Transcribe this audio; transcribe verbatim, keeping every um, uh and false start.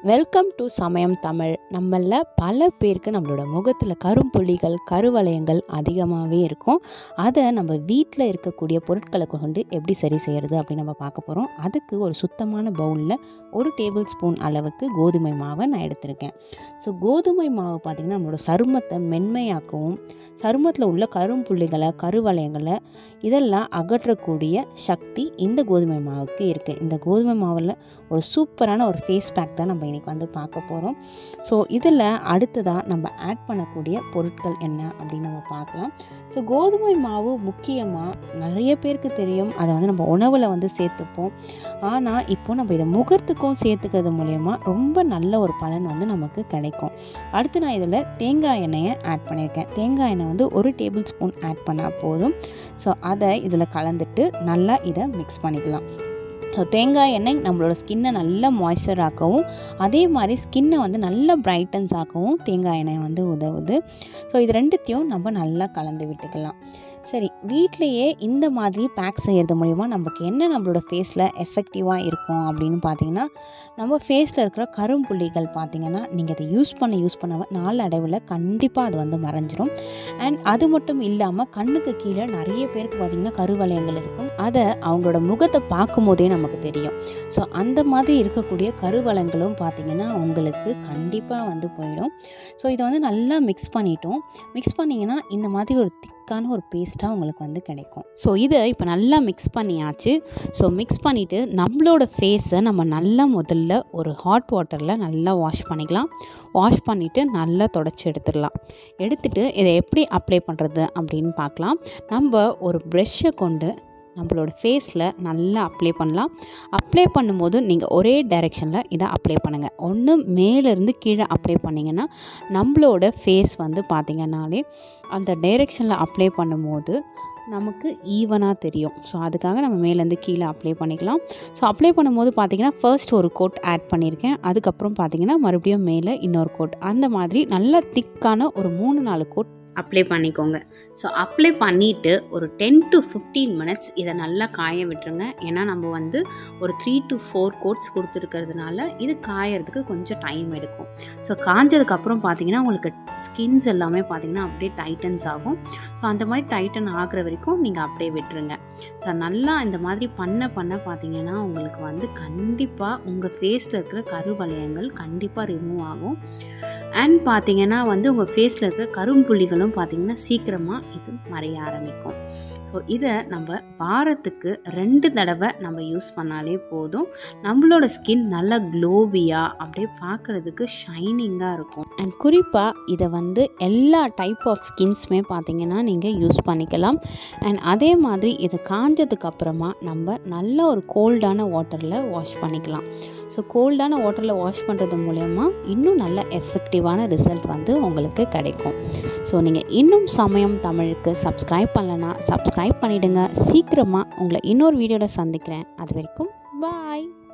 Welcome to சமயம் தமிழ். நம்மள பல பேருக்கு நம்மளோட முகத்தில் கரும்புள்ளிகள் கருவளையங்கள் அதிகமாகவே இருக்கும். அதை நம்ம வீட்டில் இருக்கக்கூடிய பொருட்களை கொண்டு எப்படி சரி செய்கிறது அப்படின்னு நம்ம பார்க்க போகிறோம். அதுக்கு ஒரு சுத்தமான பவுலில் ஒரு டேபிள் ஸ்பூன் அளவுக்கு கோதுமை மாவை நான் எடுத்திருக்கேன். ஸோ கோதுமை மாவு பார்த்திங்கன்னா நம்மளோட சருமத்தை மென்மையாக்கவும் சருமத்தில் உள்ள கரும்புள்ளிகளை கருவளையங்களை இதெல்லாம் அகற்றக்கூடிய சக்தி இந்த கோதுமை மாவுக்கு இருக்குது. இந்த கோதுமை மாவில் ஒரு சூப்பரான ஒரு ஃபேஸ் பேக் தான் நம்ம இன்றைக்கி வந்து பார்க்க போகிறோம். ஸோ இதில் அடுத்ததாக நம்ம ஆட் பண்ணக்கூடிய பொருட்கள் என்ன அப்படின்னு நம்ம பார்க்கலாம். ஸோ கோதுமை மாவு முக்கியமாக நிறைய பேருக்கு தெரியும், அதை வந்து நம்ம உணவில் வந்து சேர்த்துப்போம். ஆனால் இப்போ நம்ம இதை முகத்துக்கும் சேர்த்துக்கிறது மூலயமா ரொம்ப நல்ல ஒரு பலன் வந்து நமக்கு கிடைக்கும். அடுத்து நான் இதில் தேங்காய் எண்ணெயை ஆட் பண்ணியிருக்கேன். தேங்காய் எண்ணெய் வந்து ஒரு டேபிள் ஸ்பூன் ஆட் பண்ணால் போதும். ஸோ அதை இதில் கலந்துட்டு நல்லா இதை மிக்ஸ் பண்ணிக்கலாம். ஸோ தேங்காய் எண்ணெய் நம்மளோட ஸ்கின்னை நல்லா மாய்ஸ்சர் ஆக்கவும் அதே மாதிரி ஸ்கின்னை வந்து நல்லா பிரைட்டன்ஸ் ஆக்கவும் தேங்காய் எண்ணெய் வந்து உதவுது. ஸோ இது ரெண்டுத்தையும் நம்ம நல்லா கலந்து விட்டுக்கலாம். சரி, வீட்டிலையே இந்த மாதிரி பேக் செய்கிறது மூலிமா நமக்கு என்ன நம்மளோட ஃபேஸில் எஃபெக்டிவாக இருக்கும் அப்படின்னு பார்த்தீங்கன்னா, நம்ம ஃபேஸில் இருக்கிற கரும்புள்ளிகள் பார்த்திங்கன்னா நீங்கள் அதை யூஸ் பண்ண யூஸ் பண்ண நாள் அடைவில் கண்டிப்பாக அது வந்து மறைஞ்சிரும். அண்ட் அது மட்டும் இல்லாமல் கண்ணுக்கு கீழே நிறைய பேருக்கு பார்த்திங்கன்னா கருவளையங்கள் இருக்கும். அதை அவங்களோட முகத்தை பார்க்கும் போதே நமக்கு தெரியும். ஸோ அந்த மாதிரி இருக்கக்கூடிய கருவளையங்களும் பார்த்திங்கன்னா உங்களுக்கு கண்டிப்பாக வந்து போயிடும். ஸோ இதை வந்து நல்லா மிக்ஸ் பண்ணிட்டோம். மிக்ஸ் பண்ணிங்கன்னா இந்த மாதிரி ஒரு திக்கான ஒரு பேஸ்ட்டாக உங்களுக்கு வந்து கிடைக்கும். ஸோ இதை இப்போ நல்லா மிக்ஸ் பண்ணியாச்சு. ஸோ மிக்ஸ் பண்ணிவிட்டு நம்மளோட ஃபேஸை நம்ம நல்லா முதல்ல ஒரு ஹாட் வாட்டரில் நல்லா வாஷ் பண்ணிக்கலாம். வாஷ் பண்ணிவிட்டு நல்லா தொடச்சி எடுத்துடலாம். எடுத்துகிட்டு இதை எப்படி அப்ளை பண்ணுறது அப்படின்னு பார்க்கலாம். நம்ம ஒரு ப்ரெஷ்ஷை கொண்டு நம்மளோட ஃபேஸில் நல்லா அப்ளை பண்ணலாம். அப்ளை பண்ணும்போது நீங்கள் ஒரே டைரெக்ஷனில் இதை அப்ளை பண்ணுங்கள். ஒன்று மேலேருந்து கீழே அப்ளை பண்ணிங்கன்னா நம்மளோட ஃபேஸ் வந்து பார்த்திங்கனாலே அந்த டைரெக்ஷனில் அப்ளை பண்ணும்போது நமக்கு ஈவனாக தெரியும். ஸோ அதுக்காக நம்ம மேலேருந்து கீழே அப்ளை பண்ணிக்கலாம். ஸோ அப்ளை பண்ணும்போது பார்த்திங்கன்னா ஃபர்ஸ்ட் ஒரு கோட் ஆட் பண்ணியிருக்கேன். அதுக்கப்புறம் பார்த்திங்கன்னா மறுபடியும் மேலே இன்னொரு கோட், அந்த மாதிரி நல்லா திக்கான ஒரு மூணு நாலு கோட் அப்ளை பண்ணிக்கோங்க. ஸோ அப்ளை பண்ணிவிட்டு ஒரு டென் டு ஃபிஃப்டீன் மினிட்ஸ் இதை நல்லா காய விட்டுருங்க. ஏன்னா நம்ம வந்து ஒரு த்ரீ டு ஃபோர் கோட்ஸ் கொடுத்துருக்கிறதுனால இது காயறதுக்கு கொஞ்சம் டைம் எடுக்கும். ஸோ காஞ்சதுக்கப்புறம் பார்த்தீங்கன்னா உங்களுக்கு ஸ்கின்ஸ் எல்லாமே பார்த்தீங்கன்னா அப்படியே டைட்டன்ஸ் ஆகும். ஸோ அந்த மாதிரி டைட்டன் ஆகிற வரைக்கும் நீங்கள் அப்படியே விட்டுருங்க. ஸோ நல்லா இந்த மாதிரி பண்ண பண்ண பார்த்தீங்கன்னா உங்களுக்கு வந்து கண்டிப்பாக உங்கள் ஃபேஸில் இருக்கிற கருவளையங்கள் கண்டிப்பாக ரிமூவ் ஆகும். அண்ட் பார்த்தீங்கன்னா வந்து உங்கள் ஃபேஸில் இருக்கிற கரும்புள்ளிகளும் பார்த்தீங்கன்னா சீக்கிரமாக இது மறைய ஆரம்பிக்கும். ஸோ இதை நம்ம வாரத்துக்கு ரெண்டு தடவை நம்ம யூஸ் பண்ணாலே போதும். நம்மளோட ஸ்கின் நல்லா க்ளோவியாக அப்படியே பார்க்குறதுக்கு ஷைனிங்காக இருக்கும். அண்ட் குறிப்பாக இதை வந்து எல்லா டைப் ஆஃப் ஸ்கின்ஸுமே பார்த்திங்கன்னா நீங்கள் யூஸ் பண்ணிக்கலாம். அண்ட் அதே மாதிரி இதை காஞ்சதுக்கப்புறமா நம்ம நல்ல ஒரு கோல்டான வாட்டரில் வாஷ் பண்ணிக்கலாம். ஸோ கோல்டான வாட்டரில் வாஷ் பண்ணுறது மூலயமா இன்னும் நல்ல எஃபெக்டிவான ரிசல்ட் வந்து உங்களுக்கு கிடைக்கும். ஸோ நீங்கள் இன்னும் சமயம் தமிழுக்கு சப்ஸ்கிரைப் பண்ணலைன்னா சப்ஸ்கிரைப் பண்ணிவிடுங்க. சீக்கிரமாக உங்களை இன்னொரு வீடியோவில் சந்திக்கிறேன். அது வரைக்கும் பாய்.